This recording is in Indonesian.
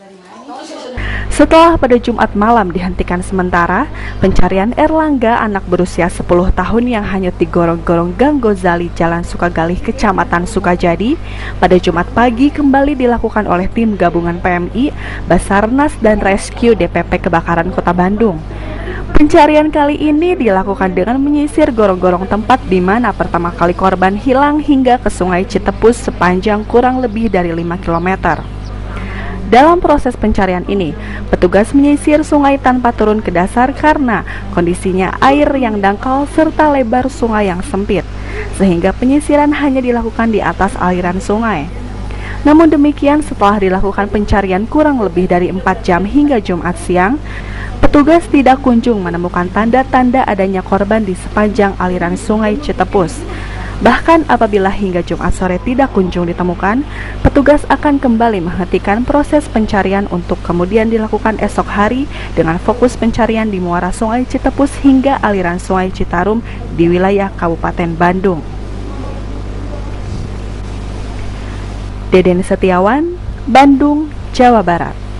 Setelah pada Jumat malam dihentikan sementara, pencarian Erlangga, anak berusia 10 tahun yang hanyut di gorong-gorong Gang Gozali, Jalan Sukagalih, Kecamatan Sukajadi, pada Jumat pagi kembali dilakukan oleh tim gabungan PMI, Basarnas, dan Rescue DPP Kebakaran Kota Bandung. Pencarian kali ini dilakukan dengan menyisir gorong-gorong tempat di mana pertama kali korban hilang hingga ke Sungai Citepus sepanjang kurang lebih dari 5 km. Dalam proses pencarian ini, petugas menyisir sungai tanpa turun ke dasar karena kondisinya air yang dangkal serta lebar sungai yang sempit, sehingga penyisiran hanya dilakukan di atas aliran sungai. Namun demikian, setelah dilakukan pencarian kurang lebih dari 4 jam hingga Jumat siang, petugas tidak kunjung menemukan tanda-tanda adanya korban di sepanjang aliran sungai Citepus. Bahkan apabila hingga Jumat sore tidak kunjung ditemukan, petugas akan kembali menghentikan proses pencarian untuk kemudian dilakukan esok hari dengan fokus pencarian di muara sungai Citepus hingga aliran sungai Citarum di wilayah Kabupaten Bandung. Deden Setiawan, Bandung, Jawa Barat.